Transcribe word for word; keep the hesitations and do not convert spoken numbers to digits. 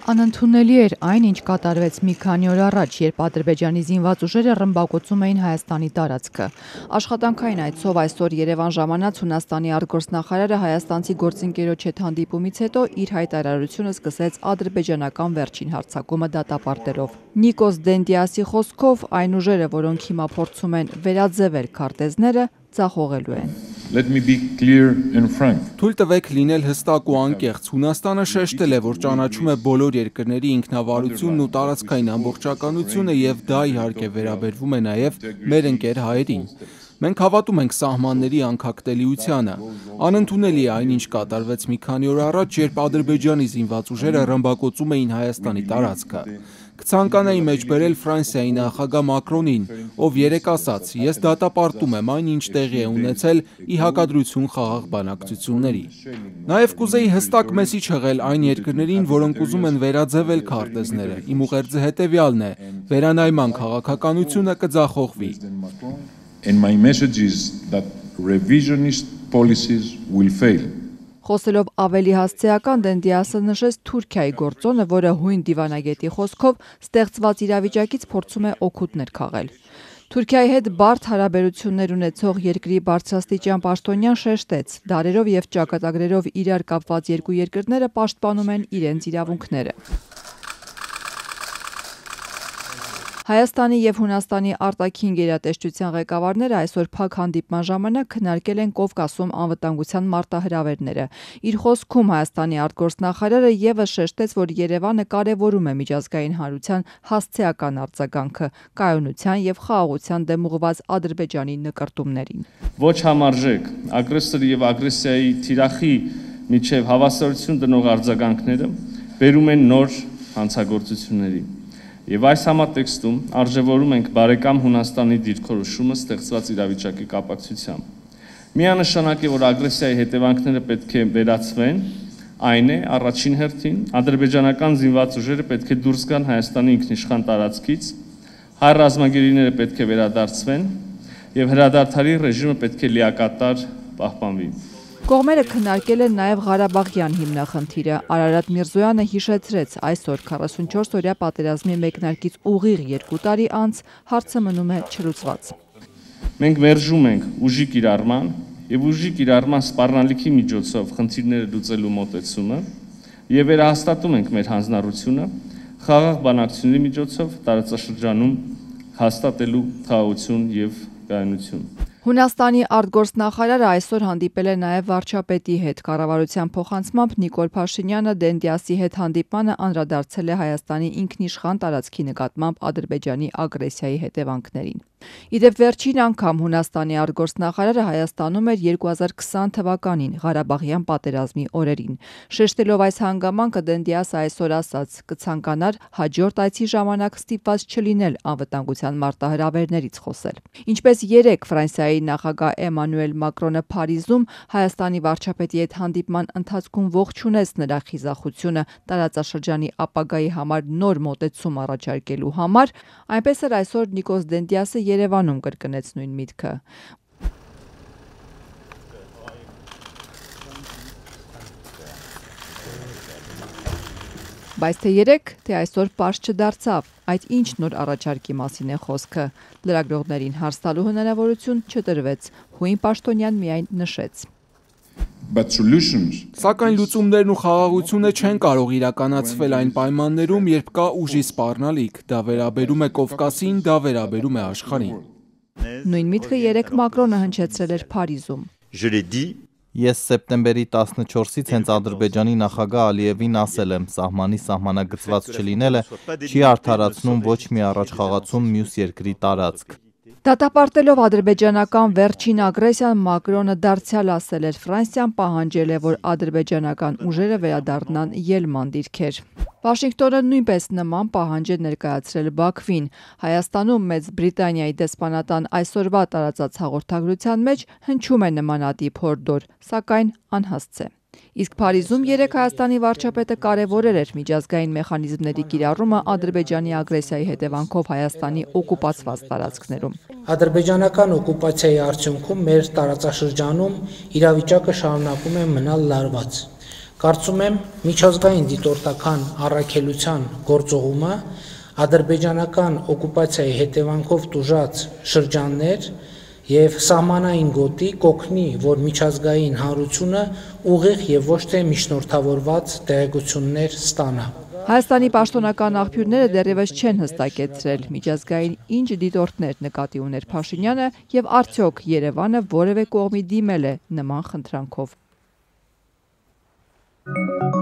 Անընդունելի էր այն, ինչ կատարվեց մի քանի օր առաջ, երբ Ադրբեջանի զինված ուժերը ռմբակոծում էին Հայաստանի տարածքը։ Աշխատանքային այցով այսօր Երևան ժամանած Հունաստանի արտգործնախարարը հայաստանցի գործընկերոջ հետ հանդիպումից հետո իր հայտարարությունը սկսեց ադրբեջանական վերջին հարձակումը դատապարտելով։ Նիկոս Դենդիասի խոսքով այն ուժերը, որոնք հիմա փորձում են վերաձևել քարտեզները, ձախողելու են։ Let me be clear and frank. Թույլ տվեք լինել հստակ ու անկեղծ։ Հունաստանը շեշտել է, որ ճանաչում է բոլոր երկրների ինքնավարությունն ու տարածքային ամբողջականությունը եւ դա իհարկե վերաբերվում է նաեւ մեր ընկեր հայերին։ Մենք հավատում ենք սահմանների անկախտելիությանը։ Անընդունելի է այն, ինչ կատարվեց մի քանի օր առաջ, երբ Ադրբեջանի զինված ուժերը ռմբակոծում էին Հայաստանի տարածքը։ Կցանկանայի մեջ բերել Ֆրանսիայի նախագահ Մակրոնին, ով երեկ ասաց. «Ես դատապարտում եմ այն, ինչ տեղի է ունեցել ի հակադրություն խաղաղ բանակցությունների»։ Նաև կուզեի հստակ մեսիջ հղել այն երկրներին, որոնք ուզում են վերաձևել քարտեզները։ Իմ ուղերձը հետևյալն է. վերանայման քաղաքականությունը կձախողվի։ And my message is that revisionist policies will fail. Խոսելով ավելի հասցեական Դենդիասը նշեց Թուրքիայի գործոնը, որը հույն դիվանագետի խոսքով ստեղծված իրավիճակից փորձում է օգուտներ քաղել։ Թուրքիայի հետ բարդ հարաբերություններ ունեցող երկրի բարձրաստիճան պաշտոնյան շեշտեց, դարերով եւ ճակատագրերով իրար կապված երկու երկրները պաշտպանում են իրենց իրավունքները։ Հայաստանի եւ Հունաստանի արտաքին գերատեսչության ղեկավարները այսօր փակ հանդիպման ժամանակ քննարկել են Կովկասում անվտանգության մարտահրավերները։ Իր խոսքում Հայաստանի արտգործնախարարը եւս շեշտեց, որ Երևանը կարեւորում է միջազգային հանրության հասցեական արձագանքը կայունության եւ խաղաղության դեմ ուղղված Ադրբեջանի նկարտումներին։ Ոչ համարժեք ագրեսորի եւ ագրեսիայի թիրախի միջև հավասարություն դնող արձագանքները բերում են նոր հանցագործությունների։ Եվ այս համատեքստում արժևորում ենք բարեկամ Հունաստանի դիրքորոշումը ստեղծված իրավիճակի կապակցությամբ։ Միանշանակ է, որ ագրեսիայի հետևանքները պետք է վերացվեն, այն է առաջին հերթին ադրբեջանական զինված ուժերը պետք է դուրս գան Հայաստանի ինքնիշխան տարածքից, հայ ռազմագերիները պետք է վերադարձվեն եւ հրադադարի ռեժիմը պետք է լիակատար պահպանվի։ Կողմերը քննարկել են նաև Ղարաբաղյան հիմնախնդիրը։ Արարատ Միրզոյանը հիշեցրեց, այսօր քառասունչորս-օրյա պատերազմի մեկնարկից ուղիղ երկու տարի անց հարցը մնում է չլուծված։ Մենք մերժում ենք ուժի կիրառման եւ ուժի կիրառման սպառնալիքի միջոցով խնդիրները լուծելու մոտեցումը եւ վերահաստատում ենք մեր հանձնառությունը խաղաղ բանակցությունների միջոցով տարածաշրջանում հաստատելու խաղաղություն եւ կայունություն։ Հունաստանի արտգործնախարարը այսօր հանդիպել է նաև վարչապետի հետ։ Կառավարության փոխանցմամբ Նիկոլ Փաշինյանը Դենդիասի հետ հանդիպմանը անդրադարձել է Հայաստանի ինքնիշխան տարածքի նկատմամբ Ադրբեջանի ագրեսիայի հետևանքներին։ Իդեպ վերջին անգամ Հունաստանի արտգործնախարարը Հայաստանում էր երկու հազար քսան թվականին Ղարաբաղյան պատերազմի օրերին։ Շեշտելով այս հանգամանքը Դենդիասը այսօր ասաց. կցանկանար հաջորդ այցի ժամանակ ստիպված չլինել անվտանգության մարտահրավերներից խոսել։ Ինչպես երեկ Ֆրանսիայի նախագահ Էմանուել Մակրոնը Փարիզում Հայաստանի վարչապետի հետ հանդիպման ընթացքում ողջունեց նրա խիզախությունը տարածաշրջանի ապագայի համար նոր մոտեցում առաջարկելու համար, այնպես էլ այսօր Նիկոս Դենդիասը Երևանում կրկնեց նույն միտքը։ Բայց թե երեք, թե այսօր պարզ չդարձավ, այդ ինչ նոր առաջարկի մասին է խոսքը։ Լրագրողներին հարց տալու հնարավորություն չտրվեց, Հույն Պաշտոնյան միայն նշեց. Սակայն լուծումներն ու խաղաղությունը չեն կարող իրականացվել այն պայմաններում, երբ կա ուժի սպառնալիք, դա վերաբերում է Կովկասին, դա վերաբերում է աշխարհին։ Նույն միտքը երեկ Մակրոնը հնչեցրել էր Փարիզում։ Ես սեպտեմբերի տասնչորսից հենց Ադրբեջանի նախագահ Ալիևին ասել եմ, սահմանի սահմանագծված չլինելը չի արդարացնում ոչ մի առաջխաղացում մյուս երկրի տարածք։ Դատապարտելով ադրբեջանական վերջին ագրեսիան Մակրոնը դարձյալ ասել էր Ֆրանսիան պահանջել է, որ ադրբեջանական ուժերը վերադառնան ելման դիրքեր։ Վաշինգտոնը նույնպես նման պահանջ է ներկայացրել Բաքվին։ Հայաստանում Մեծ Բրիտանիայի դեսպանատան այսօրվա տարածած հաղորդագրության մեջ հնչում է նմանատիպ հորդոր, սակայն անհասցե։ Իսկ Փարիզում երեկ Հայաստանի վարչապետը կարևորել էր միջազգային մեխանիզմների կիրառումը Ադրբեջանի ագրեսիայի հետևանքով Հայաստանի օկուպացված տարածքներում։ Ադրբեջանական օկուպացիայի արդյունքում մեր տարածաշրջանում իրավիճակը շարունակում է մնալ լարված։ Կարծում եմ միջազգային դիտորդական առաքելության գործողումը ադրբեջանական օկուպացիայի հետևանքով տուժած շրջաններ եւ սահմանային գոտի կօգնի, որ միջազգային հանրությունը ուղիղ եւ ոչ թե միջնորդավորված տեղեկություններ ստանա։ Հայաստանի պաշտոնական աղբյուրները դեռևս չեն հստակեցրել միջազգային ինչ դիտորդներ նկատի ուներ Փաշինյանը եւ արդյոք Երևանը որևէ կողմի դիմել է նման խնդրանքով։